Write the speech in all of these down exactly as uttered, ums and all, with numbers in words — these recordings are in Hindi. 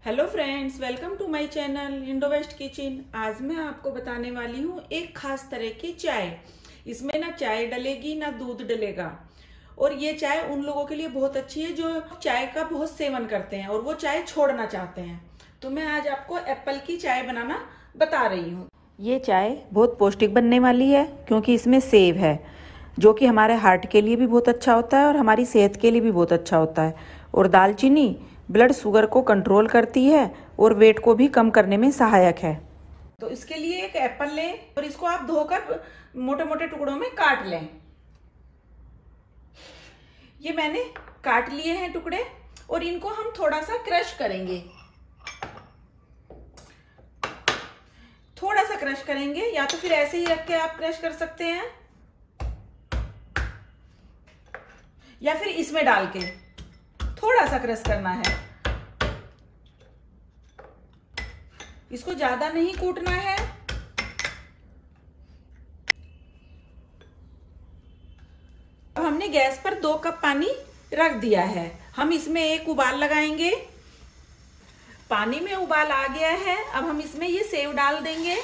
Hello friends, welcome to my channel Indo west kitchen. आज मैं आपको बताने वाली हूँ एक खास तरह की चाय। इसमें ना चाय डलेगी ना दूध डलेगा, और ये चाय उन लोगों के लिए बहुत अच्छी है जो चाय का बहुत सेवन करते हैं और वो चाय छोड़ना चाहते हैं। तो मैं आज आपको एप्पल की चाय बनाना बता रही हूँ। ये चाय बहुत पौष्टिक बनने वाली है क्योंकि इसमें सेब है, जो कि हमारे हार्ट के लिए भी बहुत अच्छा होता है और हमारी सेहत के लिए भी बहुत अच्छा होता है। और दालचीनी ब्लड शुगर को कंट्रोल करती है और वेट को भी कम करने में सहायक है। तो इसके लिए एक एप्पल लें और इसको आप धोकर मोटे मोटे टुकड़ों में काट लें। ये मैंने काट लिए हैं टुकड़े, और इनको हम थोड़ा सा क्रश करेंगे। थोड़ा सा क्रश करेंगे, या तो फिर ऐसे ही रख के आप क्रश कर सकते हैं, या फिर इसमें डाल के थोड़ा सा क्रश करना है। इसको ज्यादा नहीं कूटना है। अब हमने गैस पर दो कप पानी रख दिया है। हम इसमें एक उबाल लगाएंगे। पानी में उबाल आ गया है। अब हम इसमें ये सेव डाल देंगे।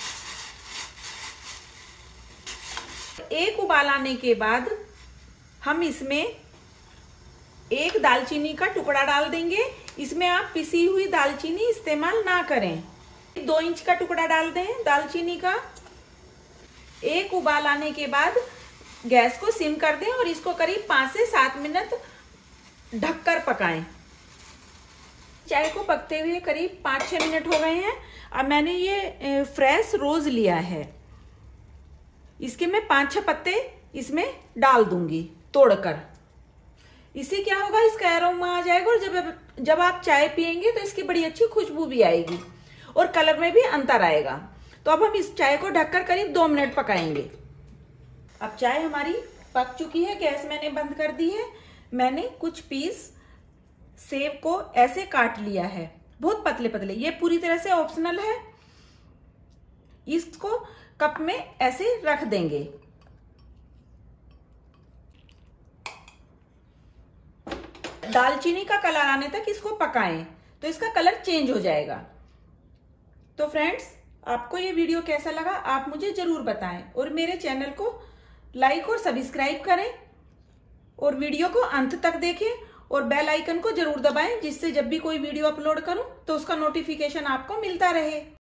एक उबाल आने के बाद हम इसमें एक दालचीनी का टुकड़ा डाल देंगे। इसमें आप पिसी हुई दालचीनी इस्तेमाल ना करें। दो इंच का टुकड़ा डाल दें दालचीनी का। एक उबाल आने के बाद गैस को सिम कर दें और इसको करीब पांच से सात मिनट ढककर पकाएं। चाय को पकते हुए करीब पांच छह मिनट हो गए हैं। अब मैंने ये फ्रेश रोज लिया है। इसके मैं पांच छह पत्ते इसमें डाल दूंगी तोड़कर। इससे क्या होगा, इसका एरोमा आ जाएगा और जब जब आप चाय पियेंगे तो इसकी बड़ी अच्छी खुशबू भी आएगी और कलर में भी अंतर आएगा। तो अब हम इस चाय को ढककर करीब दो मिनट पकाएंगे। अब चाय हमारी पक चुकी है। गैस मैंने बंद कर दी है। मैंने कुछ पीस सेब को ऐसे काट लिया है, बहुत पतले पतले। ये पूरी तरह से ऑप्शनल है। इसको कप में ऐसे रख देंगे। दालचीनी का कलर आने तक इसको पकाएं तो इसका कलर चेंज हो जाएगा। तो फ्रेंड्स, आपको ये वीडियो कैसा लगा आप मुझे जरूर बताएं, और मेरे चैनल को लाइक और सब्सक्राइब करें, और वीडियो को अंत तक देखें, और बेल आइकन को जरूर दबाएं, जिससे जब भी कोई वीडियो अपलोड करूं तो उसका नोटिफिकेशन आपको मिलता रहे।